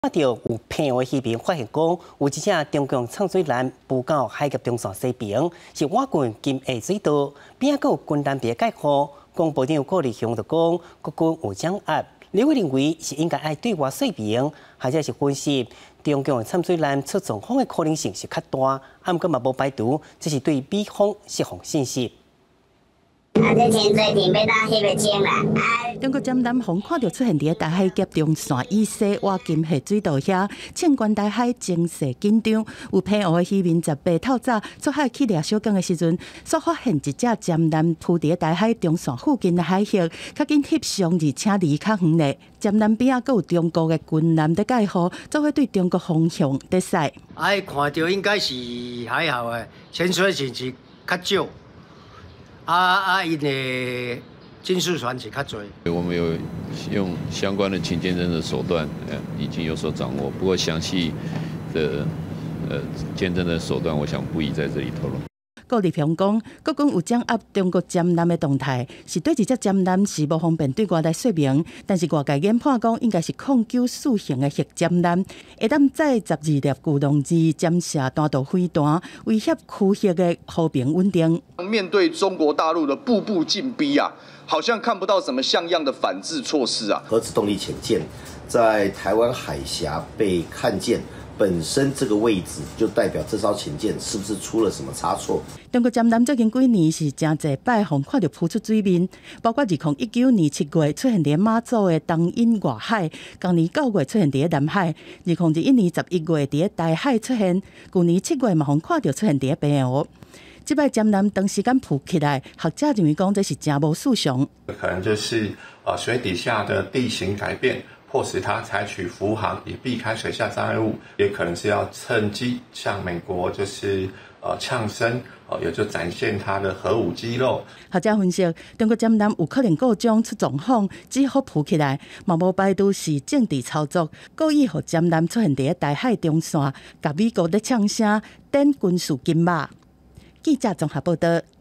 看到有片的视频，发现讲有一只中共潜水艦浮到海峡中线西边，是我军金下水道边个有军舰别介号。公部长有顾立雄就讲，国军有掌握，李伟认为是应该爱对外说明，或者是分析中共潜水艦出状况的可能性是较大，啊，毋过嘛无排除，这是对美方释放信息。 这潜水艇要当翕个景啦。 中国舰南方看到出现伫大海峡中线以西挖金下水道遐，庆关大海情势紧张。有偏湖的渔民18透早出海去掠小港的时阵，所发现一只舰南浮伫大海中线附近的海峡，较紧翕相而且离较远咧。舰南边啊，阁有中国的军舰在介护，做伙对中国方向在驶。 看到应该是还好诶，潜水艇是较少。 因的进出船是较多。 我们有用相关的勤监侦的手段，已经有所掌握。不过详细的监侦的手段，我想不宜在这里透露。 顾立雄讲，国军有掌握中国舰南的动态，是对这只舰南是无方便对外来说明，但是外界研判讲应该是09-4型的核舰南，会当载12粒巨龙2潜射弹道飞弹，威胁区域的和平稳定。 面对中国大陆的步步进逼啊，好像看不到什么像样的反制措施啊。 核子动力潜舰在台湾海峡被看见。 本身这个位置就代表这艘潜舰是不是出了什么差错？ 中国舰南最近几年是真侪摆互看到浮出水面，包括2019年7月出现伫马祖的东引外海，今年9月出现伫南海，2021年11月伫大海出现，去年7月嘛互看到出现伫平湖。这摆舰南长时间浮起来，学者认为讲这是真无四常。 可能就是水底下的地形改变。 迫使它采取浮航，以避开水下障碍物，也可能是要趁机向美国就是呛声，也就展现它的核武肌肉。 学者分析，中国舰南有可能各种出状况，只好浮起来，嘛无排除是政治操作，故意让舰南出现伫大海中线，甲美国咧呛声，等军事金马。记者综合报道。